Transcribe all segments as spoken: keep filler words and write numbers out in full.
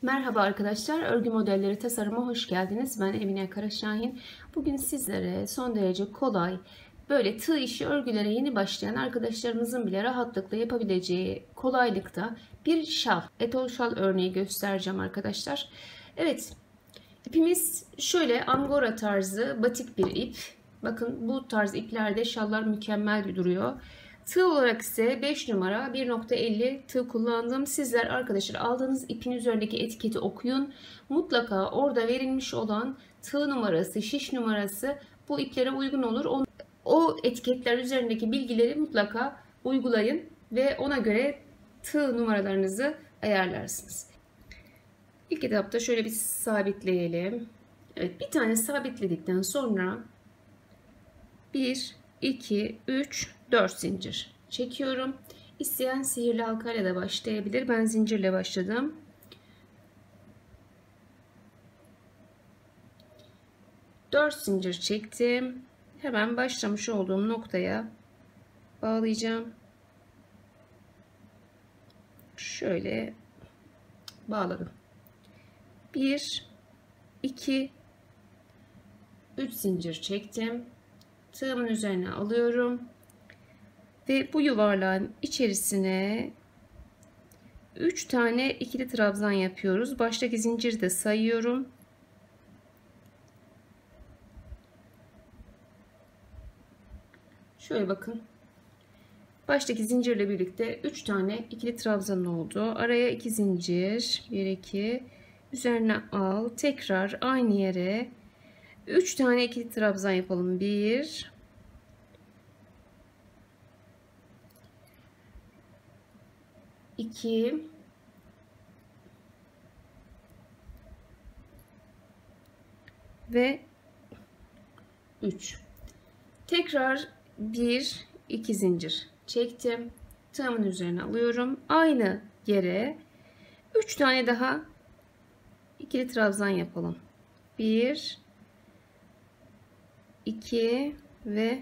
Merhaba arkadaşlar, örgü modelleri tasarıma hoş geldiniz. Ben Emine Karaşahin. Bugün sizlere son derece kolay, böyle tığ işi örgülere yeni başlayan arkadaşlarımızın bile rahatlıkla yapabileceği kolaylıkta bir şal, etol şal örneği göstereceğim arkadaşlar. Evet, ipimiz şöyle angora tarzı batik bir ip. Bakın bu tarz iplerde şallar mükemmel duruyor. Tığ olarak ise beş numara bir nokta elli tığ kullandım. Sizler arkadaşlar aldığınız ipin üzerindeki etiketi okuyun. Mutlaka orada verilmiş olan tığ numarası, şiş numarası bu iplere uygun olur. O etiketler üzerindeki bilgileri mutlaka uygulayın ve ona göre tığ numaralarınızı ayarlarsınız. İlk etapta şöyle bir sabitleyelim. Evet, bir tane sabitledikten sonra bir, iki, üç, dört zincir çekiyorum. İsteyen sihirli halkayla da başlayabilir. Ben zincirle başladım. dört zincir çektim. Hemen başlamış olduğum noktaya bağlayacağım. Şöyle bağladım. bir, iki, üç zincir çektim. Tığımın üzerine alıyorum. Ve bu yuvarlağın içerisine üç tane ikili trabzan yapıyoruz. Baştaki zinciri de sayıyorum. Şöyle bakın. Baştaki zincirle birlikte üç tane ikili trabzan oldu. Araya iki zincir. bir iki. Üzerine al. Tekrar aynı yere üç tane ikili trabzan yapalım. bir iki ve üç. Tekrar bir iki zincir çektim. Tığımın üzerine alıyorum. Aynı yere üç tane daha ikili trabzan yapalım. bir iki ve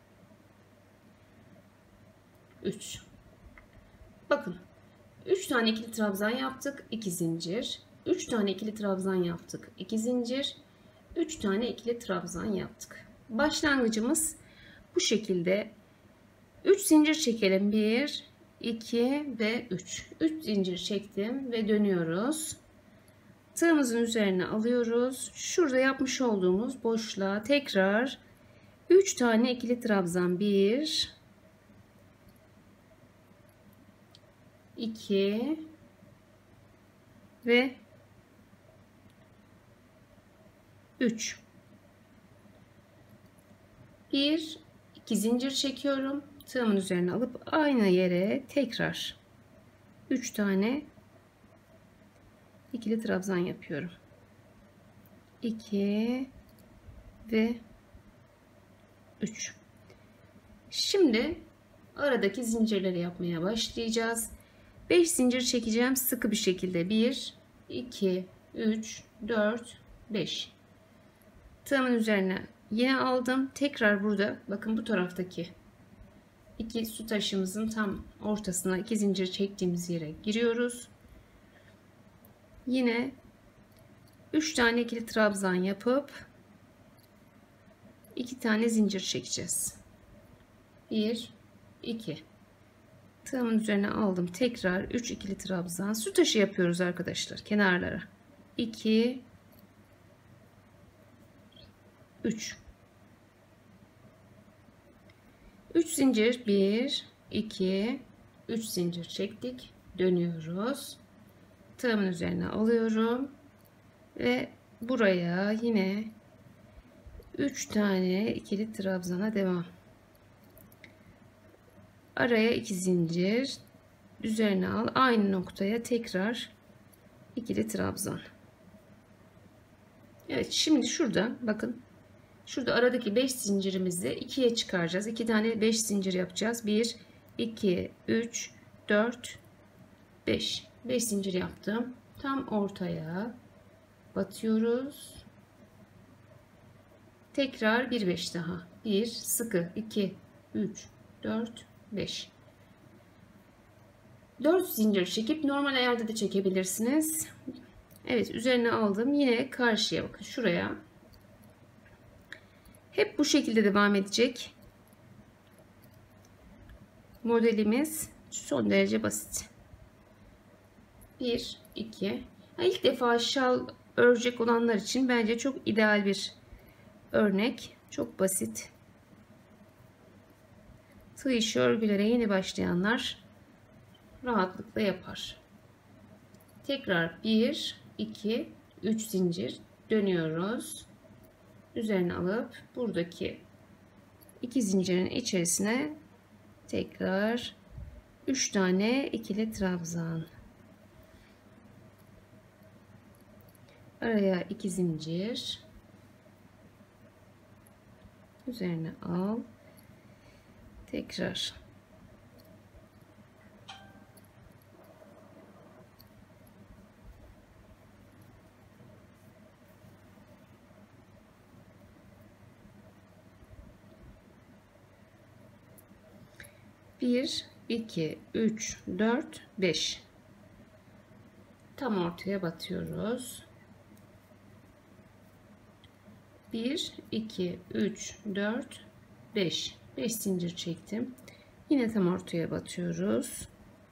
üç. Bakın. üç tane ikili trabzan yaptık. iki zincir. üç tane ikili trabzan yaptık. iki zincir. üç tane ikili trabzan yaptık. Başlangıcımız bu şekilde. üç zincir çekelim. bir iki ve üç. üç zincir çektim ve dönüyoruz. Tığımızın üzerine alıyoruz. Şurada yapmış olduğumuz boşluğa tekrar üç tane ikili trabzan. bir iki ve üç. bir iki zincir çekiyorum. Tığımın üzerine alıp aynı yere tekrar üç tane ikili trabzan yapıyorum. iki ve üç. Şimdi aradaki zincirleri yapmaya başlayacağız. beş zincir çekeceğim sıkı bir şekilde. bir iki üç dört beş. Tığımın üzerine yine aldım. Tekrar burada bakın bu taraftaki iki su taşımızın tam ortasına iki zincir çektiğimiz yere giriyoruz. Yine üç tane ikili trabzan yapıp iki tane zincir çekeceğiz. bir iki. Tığımın üzerine aldım. Tekrar üç ikili trabzan. Su taşı yapıyoruz arkadaşlar kenarlara. iki üç. üç zincir. bir iki üç zincir çektik. Dönüyoruz. Tığımın üzerine alıyorum. Ve buraya yine üç tane ikili trabzana devam. Araya iki zincir. Üzerine al. Aynı noktaya tekrar ikili trabzan. Evet, şimdi şurada bakın. Şurada aradaki beş zincirimizi ikiye çıkaracağız. iki tane beş zincir yapacağız. bir iki üç dört beş. beş zincir yaptım. Tam ortaya batıyoruz. Tekrar bir beş daha. bir sıkı iki üç dört beş. dört zincir çekip normal ayarda da çekebilirsiniz. Evet, üzerine aldım. Yine karşıya bakın, şuraya. Hep bu şekilde devam edecek. Modelimiz son derece basit. bir iki. İlk defa şal örecek olanlar için bence çok ideal bir örnek. Çok basit. Tığ işi örgülere yeni başlayanlar rahatlıkla yapar. Tekrar bir iki üç zincir dönüyoruz. Üzerine alıp buradaki iki zincirin içerisine tekrar üç tane ikili trabzan. Araya iki zincir. Üzerine al. Tekrar bir iki üç dört beş tam ortaya batıyoruz. bir iki üç dört beş beş zincir çektim. Yine tam ortaya batıyoruz.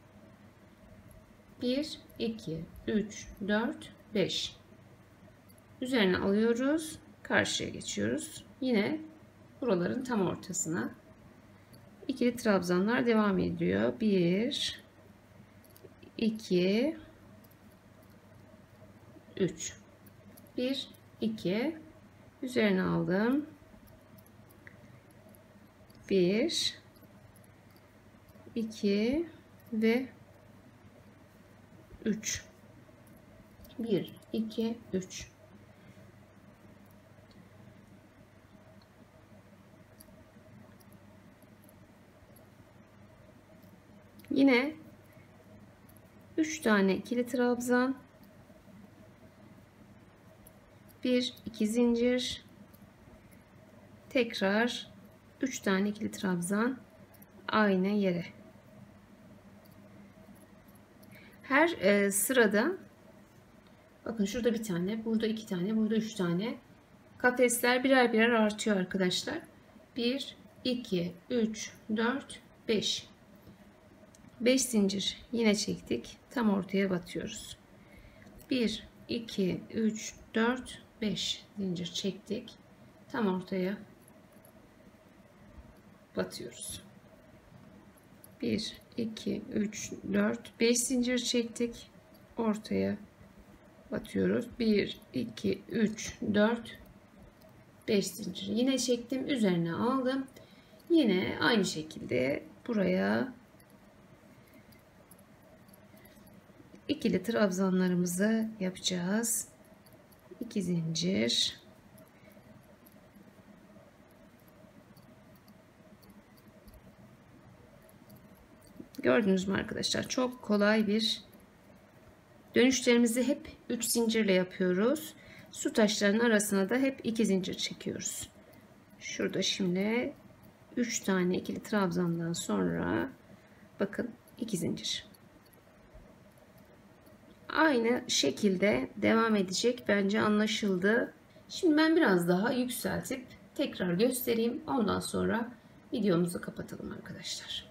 bir iki üç dört beş üzerine alıyoruz, karşıya geçiyoruz. Yine buraların tam ortasına ikili trabzanlar devam ediyor. bir iki üç bir iki üzerine aldım. bir iki ve üç. bir iki üç. Yine üç tane ikili trabzan, bir iki zincir, tekrar üç tane ikili trabzan aynı yere. Her e, sırada bakın, şurada bir tane, burada iki tane, burada üç tane kafesler birer birer artıyor arkadaşlar. bir iki üç dört beş beş zincir yine çektik, tam ortaya batıyoruz. bir iki üç dört beş zincir çektik, tam ortaya batıyoruz. bir iki üç dört beş zincir çektik, ortaya batıyoruz. bir iki üç dört beş zincir yine çektim, üzerine aldım. Yine aynı şekilde buraya ikili trabzanlarımızı yapacağız. iki zincir, gördünüz mü arkadaşlar, çok kolay bir dönüşlerimizi hep üç zincirle yapıyoruz. Su taşlarının arasına da hep iki zincir çekiyoruz. Şurada şimdi üç tane ikili trabzandan sonra bakın iki zincir. Aynı şekilde devam edecek, bence anlaşıldı. Şimdi ben biraz daha yükseltip tekrar göstereyim. Ondan sonra videomuzu kapatalım arkadaşlar.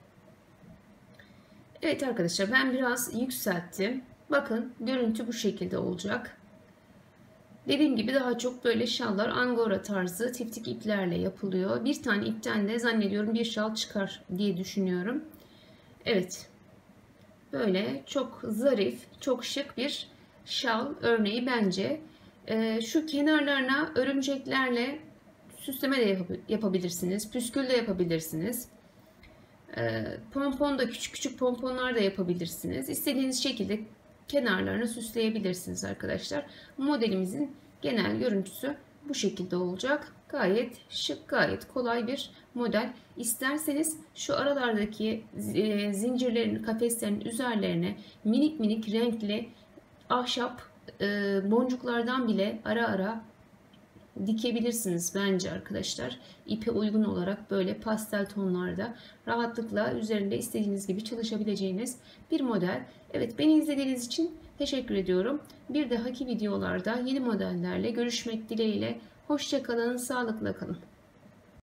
Evet arkadaşlar, ben biraz yükselttim. Bakın, görüntü bu şekilde olacak. Dediğim gibi daha çok böyle şallar angora tarzı tiftik iplerle yapılıyor. Bir tane ipten de zannediyorum bir şal çıkar diye düşünüyorum. Evet. Böyle çok zarif, çok şık bir şal örneği bence. Ee, şu kenarlarına örümceklerle süsleme de yap yapabilirsiniz. Püskül de yapabilirsiniz. Ee, pompon da, küçük küçük pomponlar da yapabilirsiniz. İstediğiniz şekilde kenarlarını süsleyebilirsiniz arkadaşlar. Modelimizin genel görüntüsü bu şekilde olacak. Gayet şık, gayet kolay bir model. İsterseniz şu aralardaki zincirlerin, kafeslerin üzerlerine minik minik renkli ahşap boncuklardan bile ara ara dikebilirsiniz bence arkadaşlar. İpe uygun olarak böyle pastel tonlarda rahatlıkla üzerinde istediğiniz gibi çalışabileceğiniz bir model. Evet, beni izlediğiniz için Teşekkür ediyorum. Bir dahaki videolarda yeni modellerle görüşmek dileğiyle. Hoşça kalın, sağlıkla kalın.